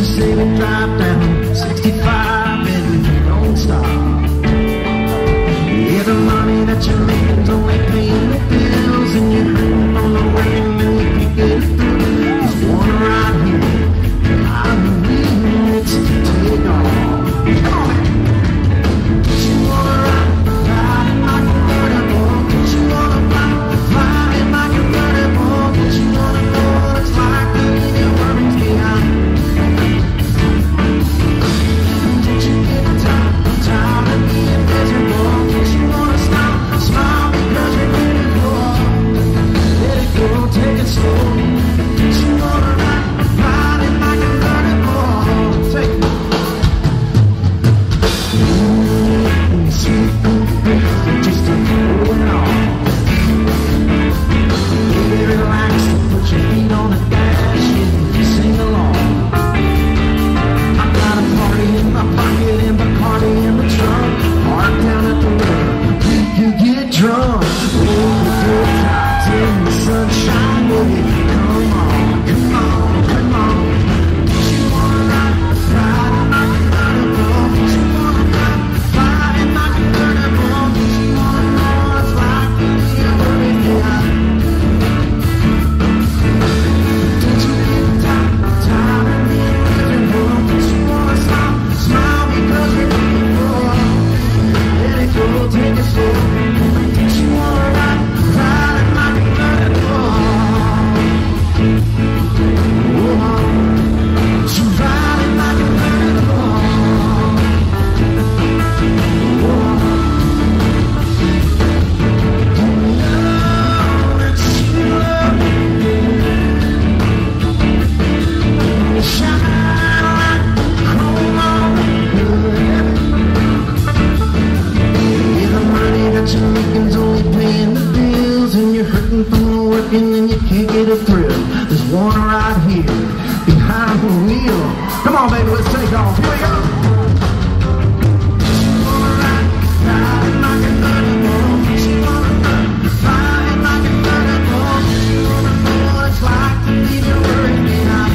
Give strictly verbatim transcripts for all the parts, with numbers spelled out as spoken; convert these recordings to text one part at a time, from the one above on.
say we drive down sixty-five and you don't stop. Yeah, the money that you're making's only paying the bills, and you're hurting on the way and then you can't get through. There's one right here, I'm willing it to take off. Come on, don't you wanna ride, ride in my convertible? Don't you wanna ride, ride in my convertible? Don't you wanna know what it's like to leave your worries behind? Don't you get tired, tired of being miserable? Don't you wanna stop, smile because you're ready for? Let it go, take it slow. Don't you wanna ride, ride in my convertible? Take it. Mm, sweet and just to hold it on. Baby, relax and put your feet on the dash and sing along. I got a party in my pocket and Bacardi in the trunk. Park down at the river, you get drunk. Hold the good times in the sunshine, baby. Come on, come on, come on. Don't you wanna ride, ride in my convertible? Don't you wanna ride, ride in my convertible? Don't you wanna know what it's like to be a worried guy? Don't you get tired, tired of being miserable? Don't you wanna stop, smile because you're looking for? Let it go, take it slow. Don't you wanna ride, ride in my convertible? Oh, don't you ride in my convertible? Oh, you know that you love me. Shine like chrome on good. Yeah, the money that you're making's only paying the bills, and you're hurting from the working and you can't get a thrill. There's one right here behind the wheel. Come on, baby, let's take off. Here we go. You wanna ride, ride in my convertible? You wanna ride, ride in my convertible? You wanna know what it's like to leave your worries behind?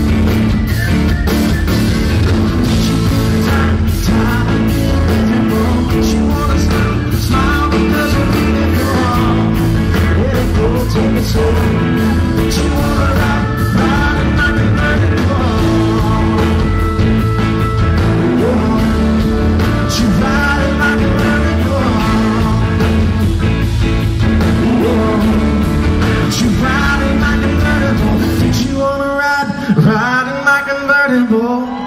Tired of being miserable? Don't you wanna stop, smile because you're beautiful? Let it go, take it slow. Don't you wanna ride, ride in my convertible? Oh, don't you ride in my convertible? Oh, don't you ride in my convertible? Don't you wanna ride, ride in my convertible?